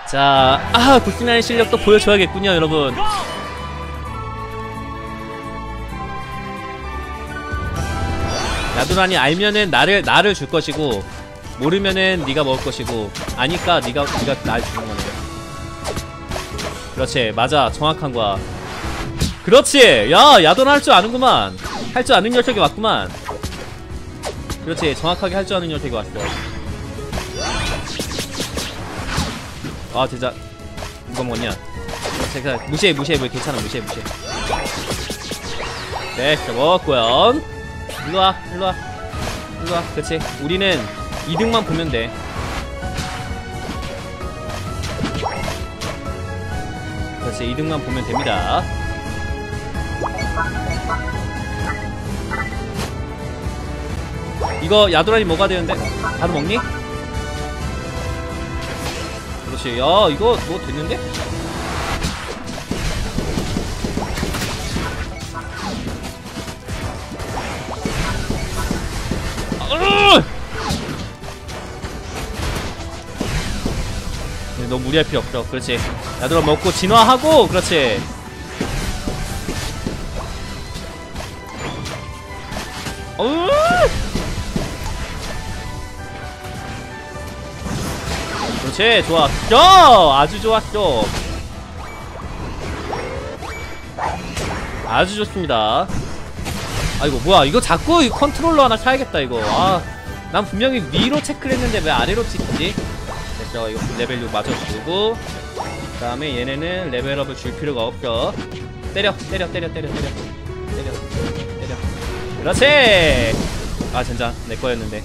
자, 굴신라인 실력도 보여줘야겠군요, 여러분. 야도란이 알면은 나를 줄 것이고, 모르면은 네가 먹을 것이고, 아니까 네가 날 주는 거네. 그렇지, 맞아, 정확한 거야. 그렇지, 야, 야도란 할 줄 아는구만. 할 줄 아는 녀석이 왔구만. 그렇지, 정확하게 할 줄 아는 녀석이 왔어. 아, 진짜 누가 먹었냐? 제가 무시해 뭐 괜찮아, 무시해. 네, 먹었고요. 일로와. 그렇지, 우리는 2등만 보면 돼. 그렇지, 2등만 보면 됩니다. 이거 야도란이 뭐가 되는데? 바로 먹니? 그렇지. 야, 이거 뭐 됐는데? 너무 무리할 필요 없어. 그렇지, 야도란 먹고 진화하고. 그렇지. 그렇지, 좋았어. 아주 좋았어. 아주 좋습니다. 아이고, 뭐야, 이거 자꾸 이 컨트롤러 하나 사야겠다, 이거. 난 분명히 위로 체크를 했는데 왜 아래로 찍지? 됐어, 이거 레벨 6 마저 주고, 그 다음에 얘네는 레벨업을 줄 필요가 없죠. 때려. 그렇지. 진짜 내 거였는데.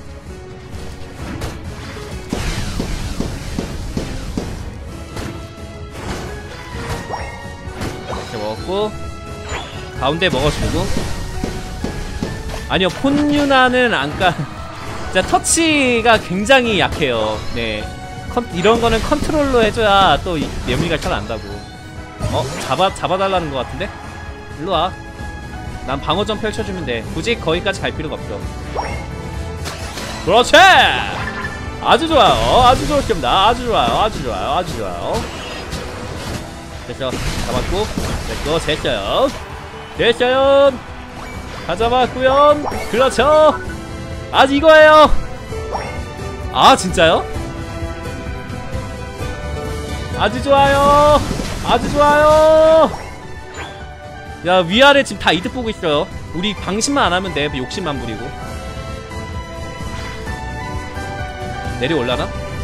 이렇게 먹었고, 가운데 먹어주고. 아니요, 폰유나는 안까 진짜 터치가 굉장히 약해요. 네, 이런 거는 컨트롤러 해줘야 또 메모리가 잘 안다고. 잡아달라는 것 같은데? 일로와. 난 방어전 펼쳐주면 돼. 굳이 거기까지 갈 필요가 없어. 그렇지! 아주 좋아요. 아주 좋습니다. 아주 좋아요. 됐어. 잡았고. 됐어요. 다 잡았구요. 그렇죠. 이거예요. 진짜요? 아주 좋아요. 야, 위아래 지금 다 이득 보고 있어요. 우리 방심만 안 하면 돼. 욕심만 부리고. 내려올라나?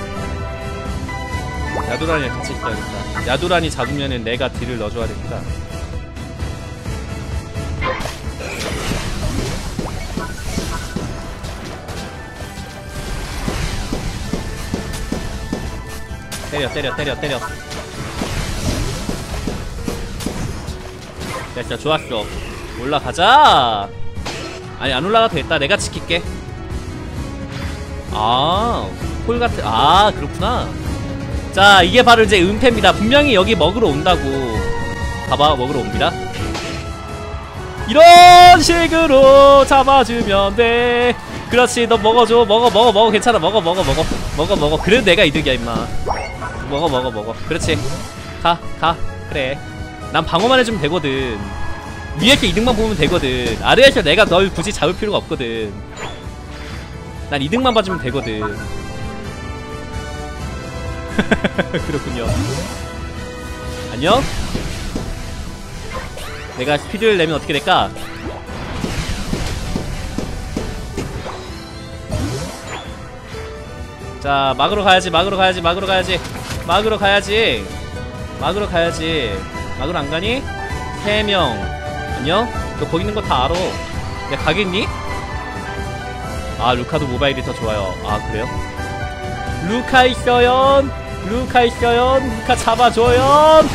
야도란이랑 같이 있어야겠다. 야도란이 잡으면은 내가 딜을 넣어줘야 되니까. 때려. 됐어, 좋았어. 올라가자. 아니, 안 올라가도 됐다. 내가 지킬게. 홀같은. 그렇구나. 자, 이게 바로 이제 은폐입니다. 분명히 여기 먹으러 온다고. 봐봐, 먹으러 옵니다. 이런 식으로 잡아주면 돼. 그렇지, 너 먹어줘. 먹어. 괜찮아, 먹어. 그래도 내가 이득이야, 임마. 먹어. 그렇지. 가. 그래. 난 방어만 해주면 되거든. 위에서 이득만 보면 되거든. 아래에서 내가 널 굳이 잡을 필요가 없거든. 난 이득만 봐주면 되거든. 그렇군요. 안녕? 내가 스피드를 내면 어떻게 될까? 자, 막으러 가야지. 막으러 안 가니? 3명. 안녕? 너 거기 있는 거 다 알아. 내가 가겠니? 루카도 모바일이 더 좋아요. 그래요? 루카 있어요. 루카 잡아줘요.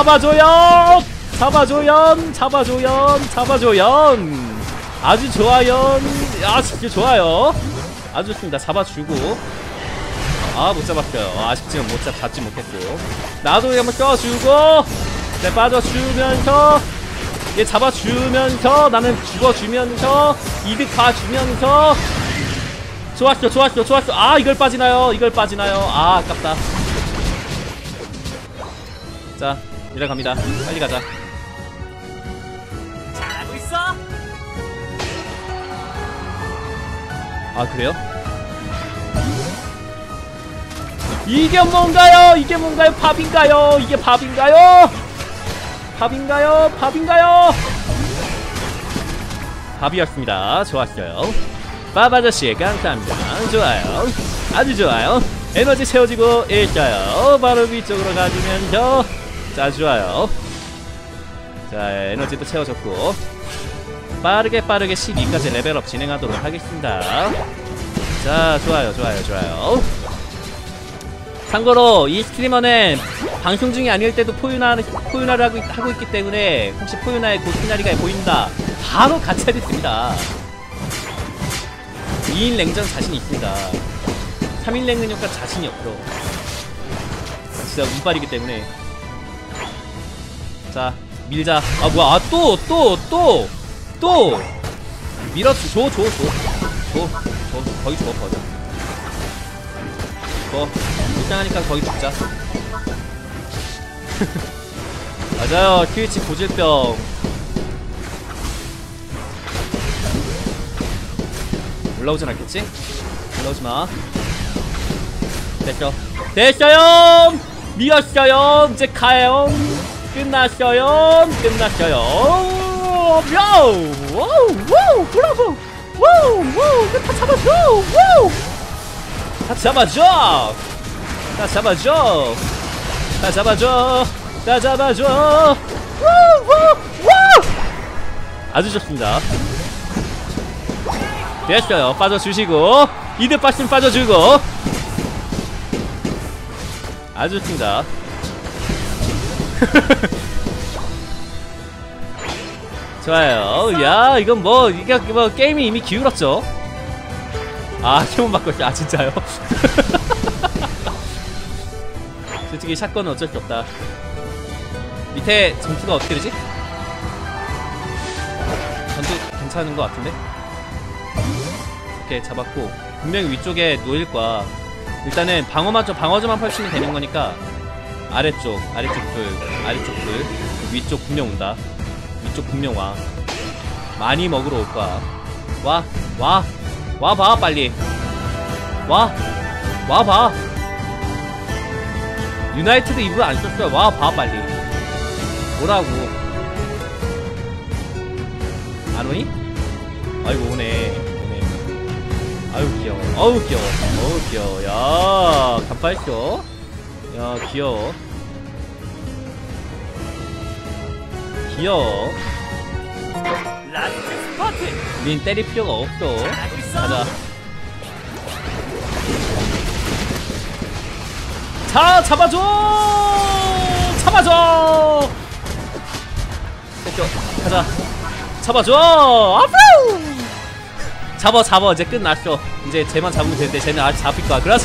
아주 좋아요. 진짜 좋아요. 아주 좋습니다. 잡아주고. 못 잡았어요. 아쉽지만 잡지 못했고. 나도 한번 껴주고. 네, 빠져주면서, 얘 잡아주면서, 나는 죽어주면서, 이득 봐주면서. 좋았어. 이걸 빠지나요? 아깝다. 자, 내려갑니다. 빨리 가자. 잘하고 있어. 아, 그래요? 이게 뭔가요? 이게 뭔가요? 밥인가요? 이게 밥인가요? 밥인가요? 밥인가요? 밥이었습니다. 좋았어요. 밥 아저씨 감사합니다. 좋아요. 아주 좋아요. 에너지 채워지고 있어요. 바로 위쪽으로 가주면서 자, 좋아요. 자, 에너지도 채워졌고 빠르게 12까지 레벨업 진행하도록 하겠습니다. 자, 좋아요. 참고로 이 스트리머는 방송 중이 아닐 때도 포유나를 하고 있기 때문에 혹시 포유나의 그 시나리가 보인다 바로 같이 하겠습니다. 2인 냉전 자신 있습니다. 3인 냉전 효과 자신이 없어. 진짜 운빨이기 때문에. 자, 밀자. 아, 뭐야. 아, 또 밀었어. 줘. 거기 줘. 불쌍하니까 거기 죽자. 맞아요. 트위치 고질병. 올라오진 않겠지? 올라오지마. 됐어요. 미웠어요. 이제 가요. 끝났어요. 와우, 브라보. 와우, 이거 다 잡아줘. 와우. 다 잡아줘. 와우. 아주 좋습니다. 됐어요. 빠져주시고 이득 빠심 빠져주고 아주 좋습니다. 좋아요. 야, 이건 이게 게임이 이미 기울었죠. 아, 힘은 바꿨어. 아, 진짜요? 솔직히 샷건은 어쩔 수 없다. 밑에 점수가 어떻게 되지? 전투 괜찮은 것 같은데? 이렇게 잡았고 분명히 위쪽에 놓일거야. 일단은 방어만 펼치면 되는 거니까 아래쪽 둘 위쪽 분명 온다. 위쪽 분명 와. 많이 먹으러 올 거야. 와봐 빨리. 와봐. 유나이티드 이브 안 썼어요. 와봐 빨리. 뭐라고. 안 오니? 아이고 오네. 아유 귀여워. 야, 간파했어. 야, 귀여워. 라스트 스파트. 우린 때릴 필요가 없어. 가자. 자, 잡아줘. 됐죠. 가자. 잡아줘. 아프. 잡아. 이제 끝났어. 이제 쟤만 잡으면 되는데 쟤는 아직 잡힐 거야. 그렇지.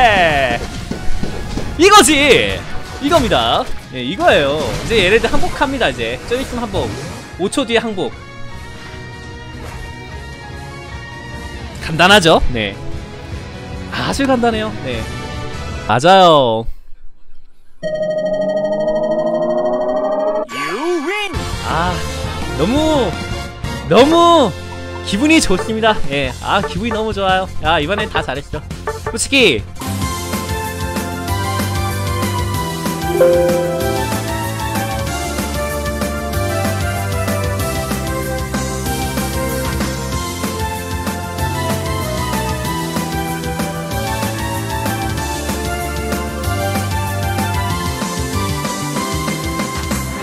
이거지. 이겁니다. 예, 이거예요. 이제 얘네들 항복합니다. 이제 좀 있으면 항복. 5초 뒤에 항복. 간단하죠? 네. 아주 간단해요. 네. 맞아요. 아, 너무 기분이 좋습니다. 예, 아, 기분이 너무 좋아요. 야, 이번엔 다 잘했어. 솔직히